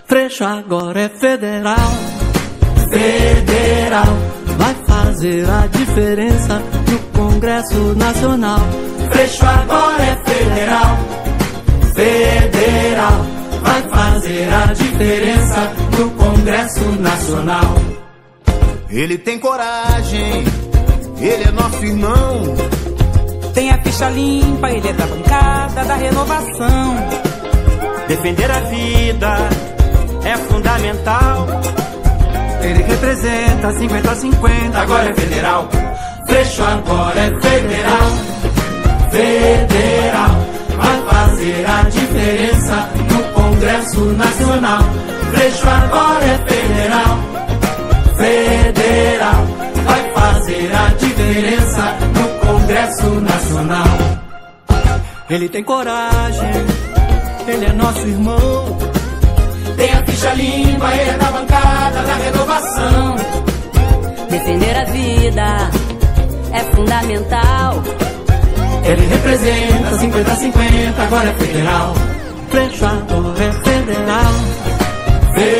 Freixo agora é federal. Federal vai fazer a diferença no Congresso Nacional. Freixo agora é federal. Federal vai fazer a diferença no Congresso Nacional. Ele tem coragem, ele é nosso irmão. Tem a ficha limpa, ele é da bancada da renovação. Defender a vida é fundamental. Ele representa 50-50, agora é federal. Freixo agora é federal. Federal vai fazer a diferença no Congresso Nacional. Freixo agora é federal. Federal vai fazer a diferença no Congresso Nacional. Ele tem coragem, ele é nosso irmão. Tem a ficha limpa, ele é da bancada da renovação. Defender a vida é fundamental. Ele representa 50-50, agora é federal. Freixo agora é federal.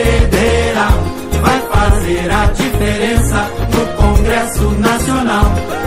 Federal vai fazer a diferença no Congresso Nacional.